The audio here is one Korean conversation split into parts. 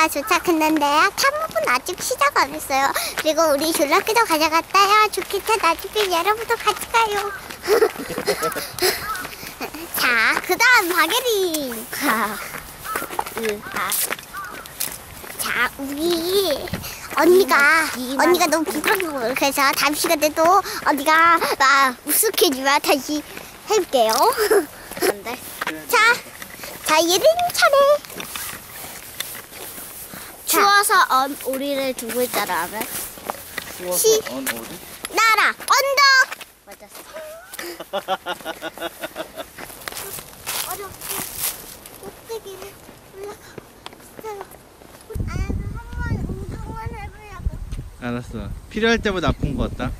졸라키가 도착했는데요. 탐험은 아직 시작 안 했어요. 그리고 우리 졸라키도 가져갔다요. 좋겠다. 나중에 여러분도 같이 가요. 자, 그 다음 바게리. 자, 우리 언니가 너무 부끄러워. 그래서 다음 시간에도 언니가 막 우스워지면 다시 해볼게요. 안 돼. 자, 예린 차례. 추워서 언 오리를 두 글자로 하면 추워서 언 오리? 나라 언덕. 맞았어. 어렵게 꼭대기를 올라가. 한번 운동만 해보려고. 알았어. 필요할 때마다 아픈 거 같다.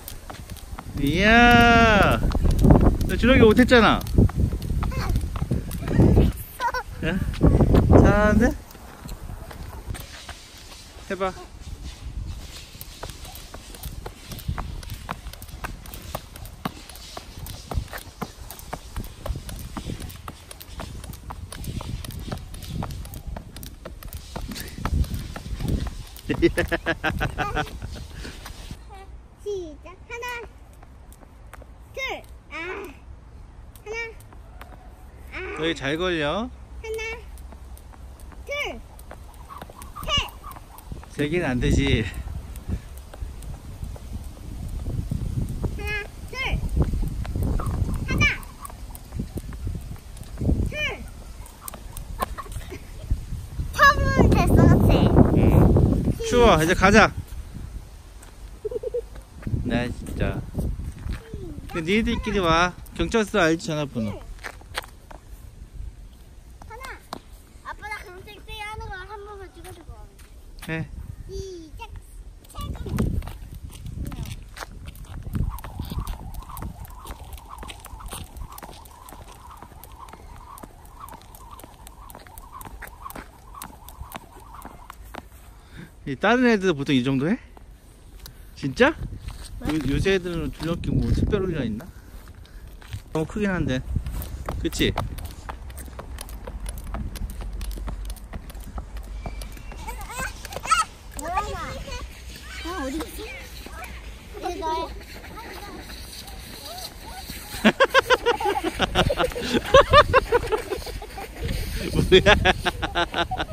이야, 너 주렁이 못했잖아. 야? 잘하는데? 해봐. 시작. 하나, 둘, 하나, 너희 잘 걸려. 하나, 둘, 셋. 세 개는 안 되지. 하나, 둘, 하나, 둘. 처음은 됐어, 그치? 추워. 이제 가자. 나 진짜. 니네들끼리 와. 경찰서 알지, 전화번호. 하나. 아빠 나 그럼 땡땡이 하는 거 한 번만 찍어주고. 해. 시작. 다른 애들도 보통 이 정도 해? 진짜? 요새 애들은 줄넘기 뭐 특별한 게 있나? 너무 크긴 한데. 그치? 어디 있어? 여기 너야. 뭐야?